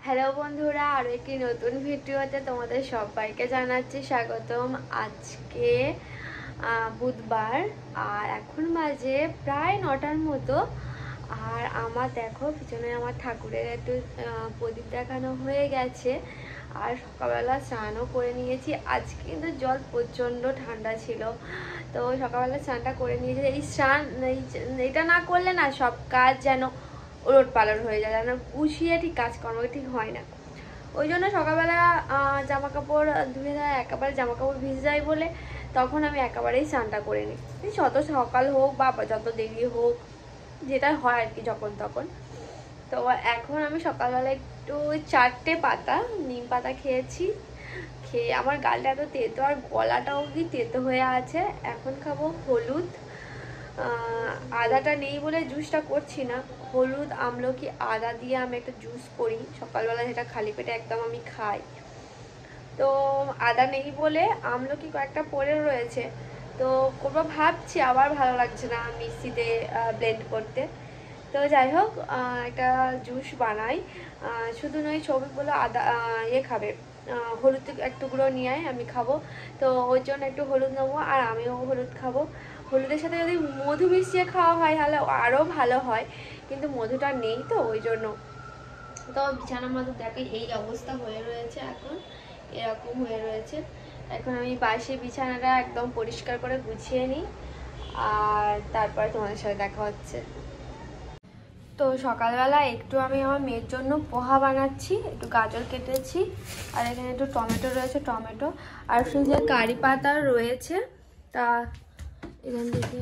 Hello বন্ধুরা, আরও একটি নতুন ভিডিওতে তোমাদের সবাইকে জানাচ্ছি স্বাগতম। আজকে বুধবার আর এখন বাজে প্রায় 9টার মতো। আর আমার দেখো পিছনে আমার ঠাকুরের একটু প্রদীপ দেখানো হয়ে গেছে। আর সকালবেলা স্নানও করে নিয়েছি। আজকে কিন্তু জল প্রচণ্ড ঠান্ডা ছিল, তো সকালবেলা স্নানটা করে নিয়েছি। এই স্নান এইটা না করলে না সব কাজ যেন ওলট পালট হয়ে যায়, যেন গুছিয়ে ঠিক কাজকর্ম ঠিক হয় না। ওই জন্য সকালবেলা জামা কাপড় ধুয়ে দেয়, একেবারে জামা কাপড় ভিজে যায় বলে তখন আমি একেবারেই স্নানটা করে নিই। যত সকাল হোক বা যত দেরি হোক, যেটা হয় আর কি যখন তখন। তো এখন আমি সকালবেলা একটু 4টে পাতা নিম পাতা খেয়েছি। খেয়ে আমার গালটা এত তেতো আর গলাটাও কি তেতো হয়ে আছে। এখন খাবো হলুদ, আদাটা নেই বলে জুসটা করছি না। হলুদ, আমলকি, আদা দিয়ে আমি একটা জুস করি সকালবেলা, যেটা খালি পেটে একদম আমি খাই। তো আদা নেই বলে আমলকি কয়েকটা পড়ে রয়েছে, তো করবো ভাবছি, আবার ভালো লাগছে না মিক্সিতে ব্লেন্ড করতে। তো যাই হোক, একটা জুস বানাই। শুধু নয়, সবই বলে আদা খাবে, হলুদ এক টুকরো নিয়ে আমি খাবো। তো ওই জন্য একটু হলুদ নেবো আর আমিও হলুদ খাবো। হলুদের সাথে যদি মধু মিশিয়ে খাওয়া হয় তাহলে আরও ভালো হয়, কিন্তু মধুটা নেই তো ওই জন্য। তো বিছানার মধ্যে দেখো এই অবস্থা হয়ে রয়েছে, এখন এরকম হয়ে রয়েছে। এখন আমি বাসি বিছানাটা একদম পরিষ্কার করে গুছিয়ে নিই, আর তারপরে তোমাদের সাথে দেখা হচ্ছে। তো সকালবেলা একটু আমি আমার মেয়ের জন্য পোহা বানাচ্ছি। একটু গাজর কেটেছি, আর এখানে একটু টমেটো রয়েছে, টমেটো আর ফ্রিজে কারি পাতা রয়েছে। তা এখান থেকে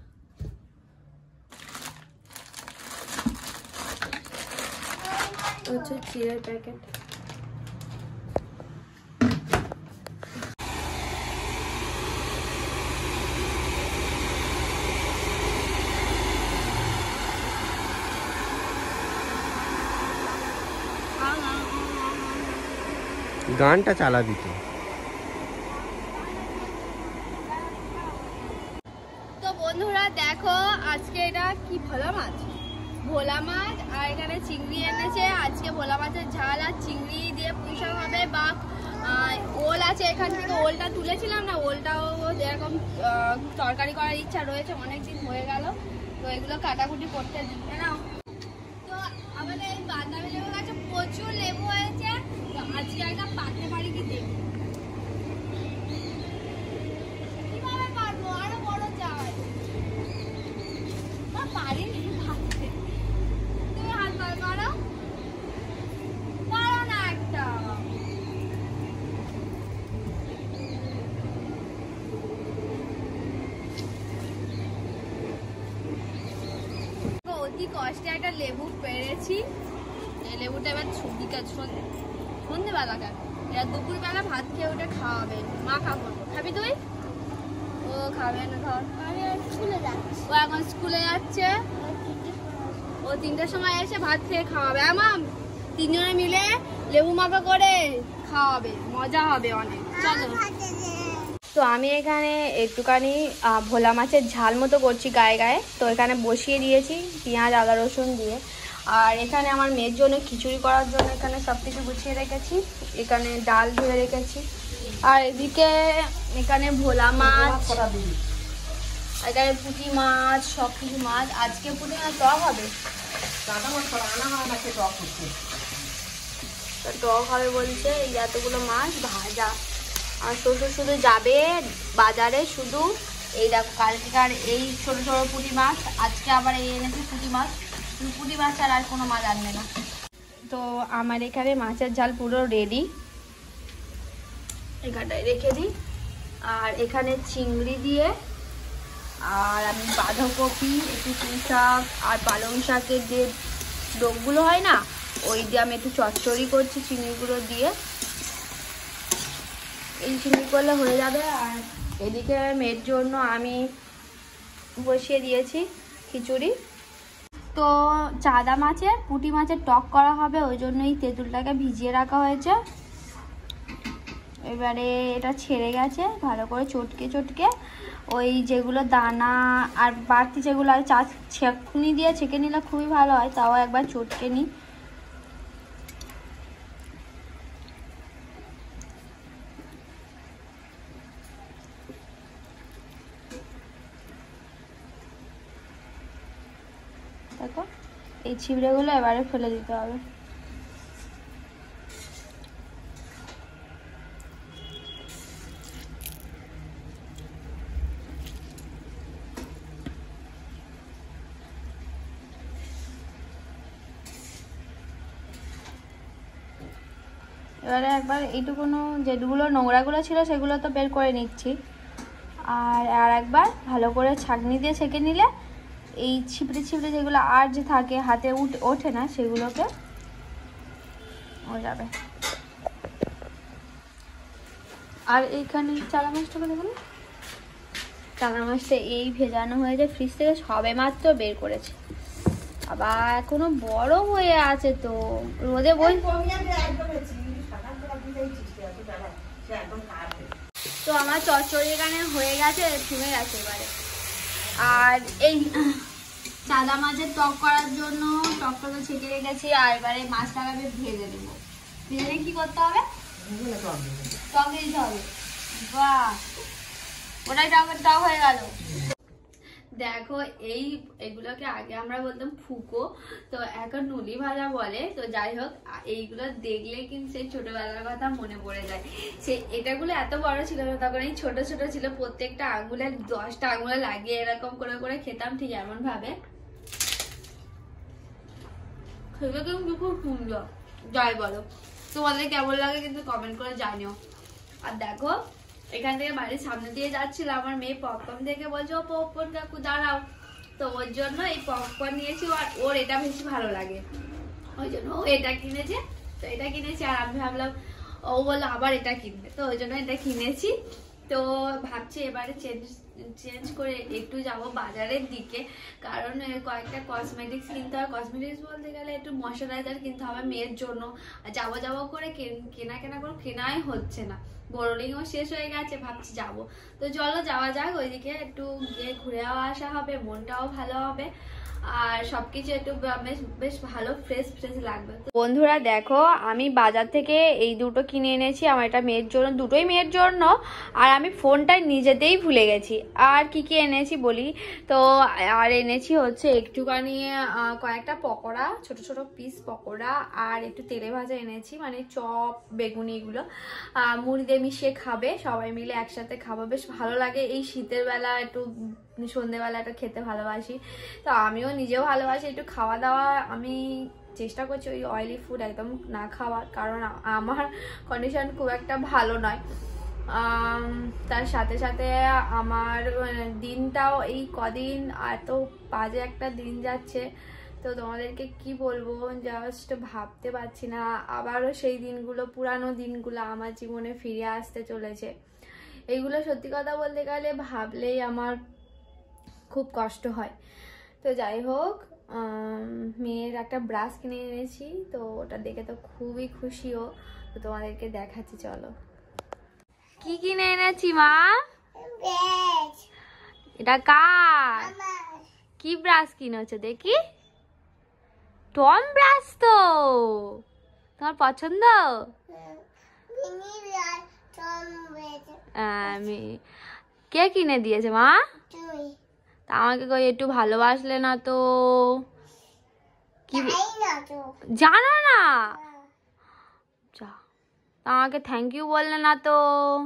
হচ্ছে চিড়ের প্যাকেট। গানটা চালাবি তো। তো বন্ধুরা দেখো, আজকে এটা কি ভোলা মাছ, ভোলা মাছ আর এখানে চিংড়ি এনেছে। আজকে ভোলা মাছের ঝাল আর চিংড়ি দিয়ে পুঁই শাক হবে, বা ওল আছে এখান থেকে, ওলটা তুলেছিলাম না, ওলটাও এরকম তরকারি করার ইচ্ছা রয়েছে, অনেকদিন হয়ে গেল। তো এগুলো কাটাকুটি করতে দিবে না। তো আমাদের এই বাদামি লেবু গাছে প্রচুর লেবু হয়েছে, তো আজকে একটা পারতে পারি কি দেখি। কিভাবে পারবো, আরো বড় চাই, পারিনি ভাবতে। তুমি হাত বার করো, পারো না একটা। অতি কষ্টে একটা লেবু পেরেছি। এই লেবুটা এবার সন্ধ্যেবেলা কেন, এরা দুপুরবেলা ভাত খেয়ে ওটা খাওয়াবে, মা খাবো। খাবি তুই? ও খাবে না, খাওয়া স্কুলে যাচ্ছে, ও এখন স্কুলে যাচ্ছে। ও 3টার সময় এসে ভাত খেয়ে খাওয়াবে। আমার 3জনে মিলে লেবু মাখা করে খাওয়াবে, মজা হবে অনেক। চলো। তো আমি এখানে একটুখানি ভোলা মাছের ঝাল মতো করছি গায়ে গায়ে। তো এখানে বসিয়ে দিয়েছি পেঁয়াজ আদা রসুন দিয়ে। আর এখানে আমার মেয়ের জন্য খিচুড়ি করার জন্য এখানে সব কিছু গুছিয়ে রেখেছি। এখানে ডাল ধুয়ে রেখেছি, আর এদিকে এখানে ভোলা মাছ, এখানে পুঁটি মাছ, সব কিছু মাছ। আজকে পুঁটি মাছ টক হবে, টক হবে বলছে। এই এতগুলো মাছ ভাজা, আর শ্বশুর শুধু যাবে বাজারে, শুধু এই দেখো কালকেকার এই ছোট ছোট পুঁটি মাছ, আজকে আবার এই এনেছে পুঁটি মাছ। পুঁটি মাছ আর কোনো মাছ আনবে না। তো আমার এখানে মাছের ঝাল পুরো রেডি, এখানটায় রেখে দিই। আর এখানে চিংড়ি দিয়ে, আর আমি বাঁধাকপি, একটু পুঁই শাক আর পালং শাকের যে ডোকগুলো হয় না, ওই দিয়ে আমি একটু চচ্চড়ি করছি চিংড়িগুলো দিয়ে। এই চিংড়ি করলে হয়ে যাবে। আর এদিকে মেয়ের জন্য আমি বসিয়ে দিয়েছি খিচুড়ি। তো চাদা মাছের পুঁটি মাছের টক করা হবে, ওই জন্যই তেঁতুলটাকে ভিজিয়ে রাখা হয়েছে। এবারে এটা ছেড়ে গেছে, ভালো করে চটকে চটকে ওই যেগুলো দানা আর বাড়তি যেগুলো আর ছেঁকনি দিয়ে ছেঁকে নিলে খুবই ভালো হয়, তাও একবার চটকে নিই। দেখো এই ছিবড়েগুলো এবারে ফেলে দিতে হবে। এবারে একবার এইটুকুনো যেগুলো নোংরাগুলো ছিল সেগুলো তো বের করে নিচ্ছি, আর একবার ভালো করে ছাঁকনি দিয়ে ছেঁকে নিলে এই ছিপড়ে ছিপড়ে যেগুলো আর যে থাকে হাতে ওঠে না সেগুলোকে হয়ে যাবে। আর এইখানে চালা মাছটাকে দেখুন, চালা মাছটা এই ভেজানো হয়ে যায় ফ্রিজ থেকে সবে মাত্র বের করেছে, আবার এখনো বড় হয়ে আছে তো রোদে বই। তো আমার চচ্চড়ি এখানে হয়ে গেছে, থেমে গেছে এবারে। আর এই চাদা মাছের টক করার জন্য টকটাকে ছেঁকে রেখেছি, আর এবারে মাছটাকে আমি ভেজে দেবো। ভেজে কি করতে হবে? টক দিতে হবে। বাহ, ওটাই টক হয়ে গেল। দেখো এইগুলোকে আগে আমরা বলতাম ফুকো, তো এখন নুলি ভাজা বলে। তো যাই হোক, এইগুলো দেখলে কিন্তু সেই ছোটবেলার কথা মনে পড়ে যায়। এটাগুলো এত বড় ছিল না তখন, এই ছোট ছোট ছিল, প্রত্যেকটা আঙুলে 10টা আঙুলে লাগিয়ে এরকম করে করে খেতাম, ঠিক এমন ভাবে খেতে কিন্তু খুব সুন্দর। যাই বলো, তোমাদের কেমন লাগে কিন্তু কমেন্ট করে জানিও। আর দেখো এখান থেকে বাড়ির সামনে দিয়ে যাচ্ছিল, আমার মেয়ে পপকর্ন দেখে বলছে ও পপকর্ন কাকু দাঁড়াও, তো ওর জন্য এই পপকর্ন নিয়েছি, আর ওর এটা বেশি ভালো লাগে ওই জন্য ও এটা কিনেছে। তো এটা কিনেছি, আর আমি ভাবলাম ও বললো আবার এটা কিনবে, তো ওই জন্য এটা কিনেছি। তো ভাবছি এবারে চেঞ্জ করে একটু যাব বাজারের দিকে, কারণ কয়েকটা কসমেটিক্স কিনতে হবে। কসমেটিক্স বলতে গেলে একটু ময়শ্চারাইজার কিনতে হবে মেয়ের জন্য। যাবো করে কেনা করে কেনাই হচ্ছে না, বোরোলিংও শেষ হয়ে গেছে, ভাবছি যাব। তো চলো যাওয়া যাক, ওইদিকে একটু গিয়ে ঘুরেও আসা হবে, মনটাও ভালো হবে, আর সবকিছু একটু বেশ ভালো ফ্রেশ লাগবে। বন্ধুরা দেখো, আমি বাজার থেকে এই দুটো কিনে এনেছি, আমার এটা মেয়ের জন্য, দুটোই মেয়ের জন্য। আর আমি ফোনটা নিজেতেই ভুলে গেছি। আর কি কি এনেছি বলি, তো আর এনেছি হচ্ছে একটুখানি কয়েকটা পকোড়া, ছোট ছোট পিস পকোড়া, আর একটু তেলে ভাজা এনেছি, মানে চপ বেগুনি, এগুলো মুড়ি দিয়ে মিশিয়ে খাবে, সবাই মিলে একসাথে খাবো, বেশ ভালো লাগে। এই শীতের বেলা একটু সন্ধ্যেবেলা এটা খেতে ভালোবাসি, তো আমিও নিজেও ভালোবাসি একটু খাওয়া দাওয়া। আমি চেষ্টা করছি ওই অয়েলি ফুড একদম না খাওয়ার, কারণ আমার কন্ডিশন খুব একটা ভালো নয়। তার সাথে সাথে আমার দিনটাও এই কদিন এত বাজে একটা দিন যাচ্ছে, তো তোমাদেরকে কি বলবো, জাস্ট ভাবতে পারছি না আবারও সেই দিনগুলো, পুরানো দিনগুলো আমার জীবনে ফিরে আসতে চলেছে। এইগুলো সত্যি কথা বলতে গেলে ভাবলেই আমার খুব কষ্ট হয়। তো যাই হোক, মেয়ের একটা ব্রাশ কিনে এনেছি, তো ওটা দেখে তো খুবই খুশিও, তো তোমাদেরকে দেখাচ্ছি, চলো। কি কিনে এনেছি মা? এটা কার? কি ব্রাশ কিনেছো দেখি? টম ব্রাশ, তো তোমার পছন্দ? আমি কে কিনে দিয়েছে মা? তা আমাকে কই একটু ভালোবাসলে না তো? কি জানো না? যা, তা আমাকে থ্যাংক ইউ বললে না তো?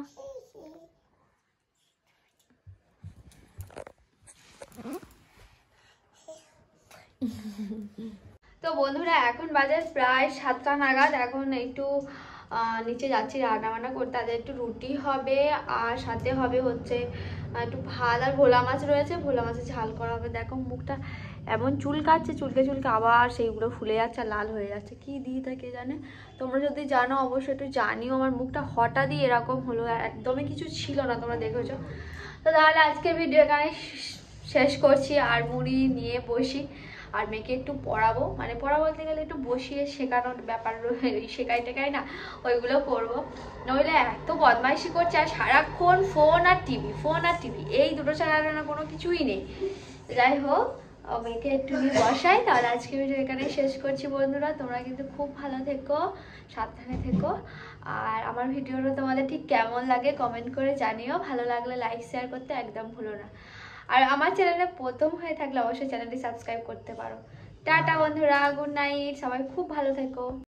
তো বন্ধুরা এখন বাজে প্রায় 7টা নাগাদ, এখন একটু নিচে যাচ্ছি রান্না বান্না করতে। তাদের একটু রুটি হবে, আর সাথে হবে হচ্ছে একটু ভাত, আর ভোলা মাছ রয়েছে, ভোলা মাছের ঝাল করা হবে। দেখো মুখটা এমন চুলকাচ্ছে, চুলকে আবার সেইগুলো ফুলে যাচ্ছে, লাল হয়ে যাচ্ছে, কি দিয়ে থাকে জানে। তোমরা যদি জানো অবশ্যই একটু জানিও, আমার মুখটা হঠাৎই এরকম হলো, একদমই কিছু ছিল না, তোমরা দেখেছো। তো তাহলে আজকে ভিডিও এখানে শেষ করছি, আর মুড়ি নিয়ে বসি, আর মেয়েকে একটু পড়াবো, মানে পড়া বলতে গেলে একটু বসিয়ে শেখানোর ব্যাপার, শেখাই টেখাই না, ওইগুলো করবো। নইলে এত বদমাইশি করছে, আর সারাক্ষণ ফোন আর টিভি, এই দুটো ছাড়া না কোনো কিছুই নেই। যাই হোক, মেয়েকে একটু নিয়ে বসাই, তাহলে আজকে ভিডিও এখানে শেষ করছি। বন্ধুরা তোমরা কিন্তু খুব ভালো থেকো, সাবধানে থেকো, আর আমার ভিডিওটা তোমাদের ঠিক কেমন লাগে কমেন্ট করে জানিও। ভালো লাগলে লাইক শেয়ার করতে একদম ভুলো না, আর আমার চ্যানেলে প্রথম হয়ে থাকলে অবশ্যই চ্যানেলটি সাবস্ক্রাইব করতে পারো। টাটা বন্ধুরা, গুড নাইট, সবাই খুব ভালো থেকো।